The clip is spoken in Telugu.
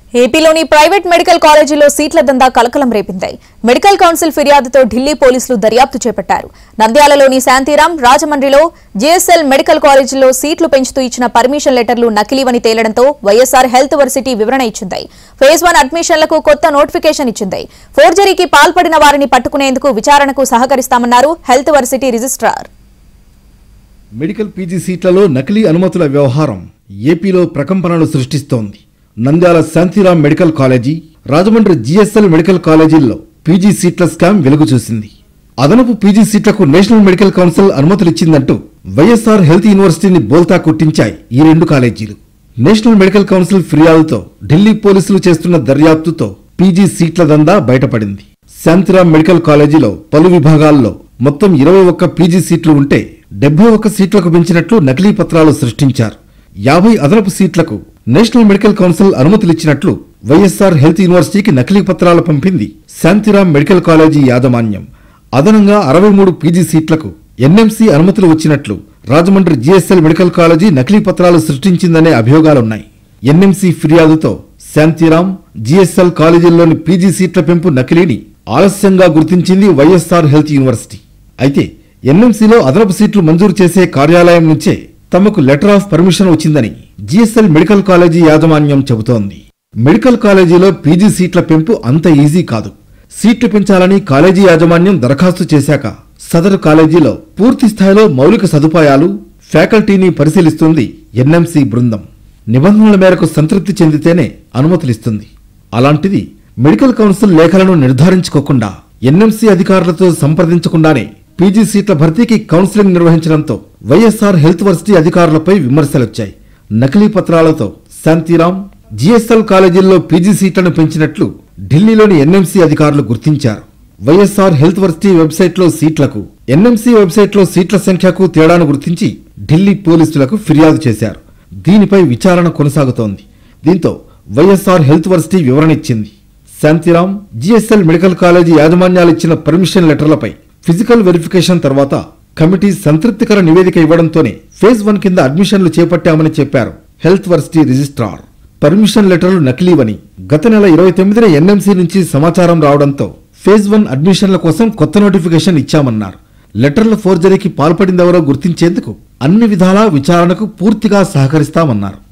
ఏపీలోని ప్రైవేట్ మెడికల్ కాలేజీలో సీట్ల దందా కలకలం రేపింది. మెడికల్ కౌన్సిల్ ఫిర్యాదుతో ఢిల్లీ పోలీసులు దర్యాప్తు చేపట్టారు. నంద్యాలలోని శాంతిరాం, రాజమండ్రిలో జీఎస్ఎల్ మెడికల్ కాలేజీలో సీట్లు పెంచుతూ ఇచ్చిన పర్మిషన్ లెటర్లు నకిలీవని తేలడంతో వైఎస్ఆర్ హెల్త్ వర్సిటీ వివరణ ఇచ్చింది. ఫేజ్ 1 అడ్మిషన్లకు కొత్త నోటిఫికేషన్ ఇచ్చింది. ఫోర్జరీకి పాల్పడిన వారిని పట్టుకునేందుకు విచారణకు సహకరిస్తామన్నారు health varsity registrar. Medical PG సీట్లలో నకిలీ అనుమతుల వ్యవహారం ఏపీలో ప్రకంపనలు సృష్టిస్తోంది. Nandyal Shantiram medical college, Rajahmundry GSL medical కాలేజీల్లో పీజీ సీట్ల స్కామ్ వెలుగు చూసింది. అదనపు పీజీ సీట్లకు నేషనల్ మెడికల్ కౌన్సిల్ అనుమతులిచ్చిందంటూ వైఎస్ఆర్ హెల్త్ యూనివర్సిటీని బోల్తా కొట్టించాయి ఈ రెండు కాలేజీలు. నేషనల్ మెడికల్ కౌన్సిల్ ఫిర్యాదుతో ఢిల్లీ పోలీసులు చేస్తున్న దర్యాప్తుతో పీజీ సీట్ల దందా బయటపడింది. శాంతిరాం మెడికల్ కాలేజీలో పలు విభాగాల్లో మొత్తం 21 పీజీ సీట్లు ఉంటే 71 సీట్లకు పెంచినట్లు నకిలీ పత్రాలు సృష్టించారు. 50 అదనపు సీట్లకు నేషనల్ మెడికల్ కౌన్సిల్ అనుమతులిచ్చినట్లు వైఎస్ఆర్ హెల్త్ యూనివర్సిటీకి నకిలీ పత్రాలు పంపింది శాంతిరాం మెడికల్ కాలేజీ యాజమాన్యం. అదనంగా 63 పీజీ సీట్లకు ఎన్ఎంసీ అనుమతులు వచ్చినట్లు రాజమండ్రి జీఎస్ఎల్ మెడికల్ కాలేజీ నకిలీ పత్రాలు సృష్టించిందనే అభియోగాలున్నాయి. ఎన్ఎంసీ ఫిర్యాదుతో శాంతిరాం, జీఎస్ఎల్ కాలేజీల్లోని పీజీ సీట్ల పెంపు నకిలీని ఆలస్యంగా గుర్తించింది వైఎస్ఆర్ హెల్త్ యూనివర్సిటీ. అయితే ఎన్ఎంసీలో అదనపు సీట్లు మంజూరు చేసే కార్యాలయం నుంచే తమకు లెటర్ ఆఫ్ పర్మిషన్ వచ్చిందని జీఎస్ఎల్ మెడికల్ కాలేజీ యాజమాన్యం చెబుతోంది. మెడికల్ కాలేజీలో పీజీ సీట్ల పెంపు అంత ఈజీ కాదు. సీట్లు పెంచాలని కాలేజీ యాజమాన్యం దరఖాస్తు చేశాక సదరు కాలేజీలో పూర్తి స్థాయిలో మౌలిక సదుపాయాలు, ఫ్యాకల్టీని పరిశీలిస్తుంది ఎన్ఎంసీ బృందం. నిబంధనల మేరకు సంతృప్తి చెందితేనే అనుమతులిస్తుంది. అలాంటిది మెడికల్ కౌన్సిల్ లేఖలను నిర్ధారించుకోకుండా ఎన్ఎంసీ అధికారులతో సంప్రదించకుండానే పీజీ సీట్ల భర్తీకి కౌన్సిలింగ్ నిర్వహించడంతో వైఎస్ఆర్ హెల్త్ వర్సిటీ అధికారులపై విమర్శలొచ్చాయి. నకిలీ పత్రాలతో శాంతిరాం, జీఎస్ఎల్ కాలేజీల్లో పీజీ సీట్లను పెంచినట్లు ఢిల్లీలోని ఎన్ఎంసీ అధికారులు గుర్తించారు. వైఎస్ఆర్ హెల్త్ వర్సిటీ వెబ్సైట్లో సీట్లకు, ఎన్ఎంసీ వెబ్సైట్లో సీట్ల సంఖ్యకు తేడాను గుర్తించి ఢిల్లీ పోలీసులకు ఫిర్యాదు చేశారు. దీనిపై విచారణ కొనసాగుతోంది. దీంతో వైఎస్ఆర్ హెల్త్ వర్సిటీ వివరణ ఇచ్చింది. శాంతిరాం, జీఎస్ఎల్ మెడికల్ కాలేజీ యాజమాన్యాలిచ్చిన పర్మిషన్ లెటర్లపై ఫిజికల్ వెరిఫికేషన్ తర్వాత కమిటీ సంతృప్తికర నివేదిక ఇవ్వడంతోనే ఫేజ్ 1 కింద అడ్మిషన్లు చేపట్టామని చెప్పారు హెల్త్ వర్సిటీ రిజిస్ట్రార్. పర్మిషన్ లెటర్లు నకిలీవని గత నెల 29న ఎన్ఎంసీ నుంచి సమాచారం రావడంతో ఫేజ్ 1 అడ్మిషన్ల కోసం కొత్త నోటిఫికేషన్ ఇచ్చామన్నారు. లెటర్ల ఫోర్జరీకి పాల్పడిందెవరో గుర్తించేందుకు అన్ని విధాలా విచారణకు పూర్తిగా సహకరిస్తామన్నారు.